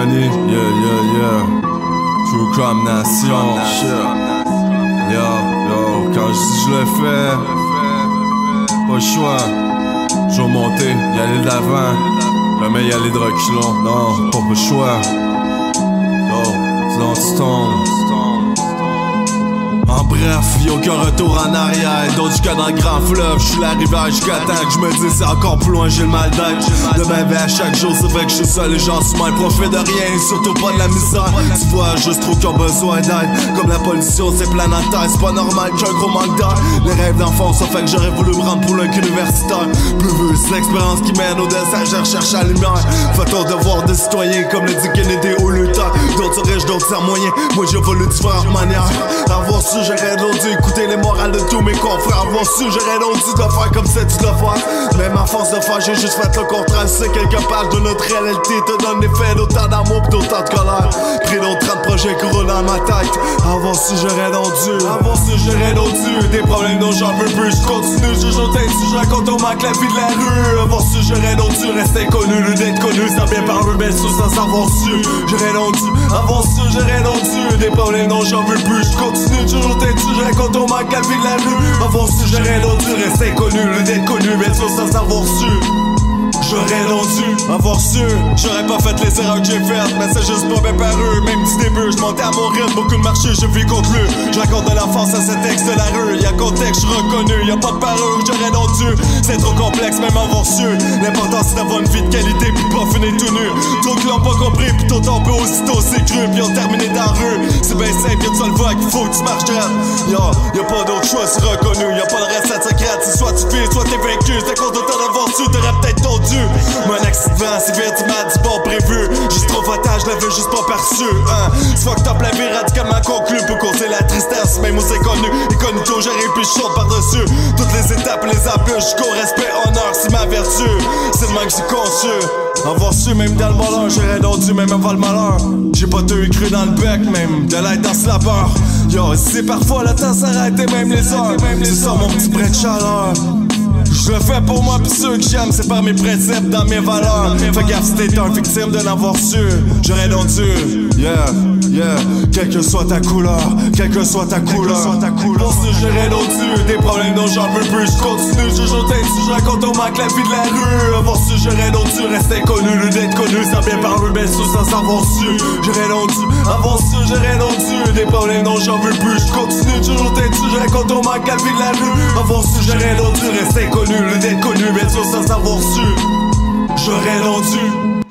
money, yeah. True Crime Nation, yo, quand je dis je le fais, pas le choix. Je vais monter, y aller de l'avant, jamais y aller de reculons, non, pas le choix. Yo, sinon tu tombes. En bref, y'a aucun retour en arrière. D'autres jusqu'à dans le grand fleuve, j'suis la rivière jusqu'à temps que j'me dis c'est encore plus loin, j'ai le mal d'être. De ma vie à chaque jour, c'est vrai que j'suis seul, les gens souvent ils profitent de rien, et surtout pas de la misère. Tu vois juste trop qu'ils ont besoin d'aide. Comme la pollution, c'est planétaire, c'est pas normal qu'un gros manque d'air. Les rêves d'enfance, ça fait que j'aurais voulu me rendre pour l'un qu'universitaire. Plus vu, c'est l'expérience qui mène au dessin, je recherche la lumière. Fais ton devoir de citoyen, comme le dit Kennedy au Luther. D'autres sont riches, d'autres sans moyens, moi j'ai voulu différentes manières. Avoir su, j'aurais donc dû écouter les morales de tous mes confrères. Avoir su, j'aurais donc dû de faire comme ça, tu dois faire. Même à force de faire, j'ai juste fait le contraire. C'est quelqu'un parle de notre réalité, te donne des faits d'autant d'amour pis d'autant de colère. Pris d'autres 30 projets qui roulent dans ma tête. Avoir su, j'aurais donc dû. Avoir su, j'aurais donc dû. Des problèmes dont j'en veux plus, je continue. Je joue tête, je raconte au manque la vie de la rue. Avoir su, j'aurais donc dû rester connu. Le d'être connu, ça vient par eux, belle sous sans avoir su. J'aurais donc dû. Avoir su, j'aurais donc dû. Des problèmes dont j'en veux plus, je continue. Toujours tête, je raconte au manque la vie de la rue. Avoir su, j'aurais donc dû rester connu. Le d'être connu, belle sous sans avoir su. J'aurais donc dû avoir su. J'aurais pas fait les erreurs que j'ai faites, mais c'est juste pas bien paru. Même du début, j'montais à mon rythme, beaucoup de marchés, je vis contre lui. Je raconte de l'enfance à cet ex de la rue. Y'a contexte, j'suis reconnu, y'a pas de parure. J'aurais donc dû, c'est trop complexe, même avoir su. L'important c'est d'avoir une vie de qualité, pis pas finir tout nu. Trop qu'ils l'ont pas compris, pis tout tombé aussitôt c'est cru. Pis ont terminé dans la rue. C'est ben simple, y'a de ça le voix qu'il faut que tu marches droit. Y'a pas d'autre choix, c'est reconnu. Y'a pas de recette secrète, c'est soit tu vis, soit t'es vaincu. C'est à cause de ton avoir su, t'aurais peut-être donc dû. Mon accident, c'est vite, m'a du bon prévu. Juste trop fatal, je l'avais juste pas perçu. C'est fucked up, la vie radicalement conclue. Pour causer la tristesse, même aux inconnus. Inconnu toujours, j'arrive puis je saute par-dessus. Toutes les étapes, les embûches, jusqu'au respect, honneur, c'est ma vertu. C'est le manque que j'ai conçu. Avoir su, même dans le malheur, j'aurais donc dû, même avant le malheur. J'ai pas tout cru dans le bec, même de l'aide dans ce labeur. Yo, c'est parfois le temps s'arrête et même les heures. C'est ça mon petit brin de chaleur. Je le fais pour moi pis ceux que j'aime, c'est par mes principes, dans mes valeurs. Fais gaffe si t'es un victime de l'avoir su. J'aurais donc dû, quelle que soit ta couleur, quelle que soit ta couleur. Pour ce j'aurais donc dû, des problèmes dont j'en veux plus. Je continue, je joue tête, je raconte au manque la vie de la rue. Avoir su, j'aurais donc dû rester connu. Le d'être connu, ça vient par eux, belle sous sans avoir su. J'aurais donc dû, avoir su, j'aurais donc dû. Des problèmes dont j'en veux plus. Je continue, je joue tête, je raconte au manque la vie de la rue. Avoir su, j'aurais donc dû rester connu. Le d'être connu, mais sans avoir su. J'aurais donc dû.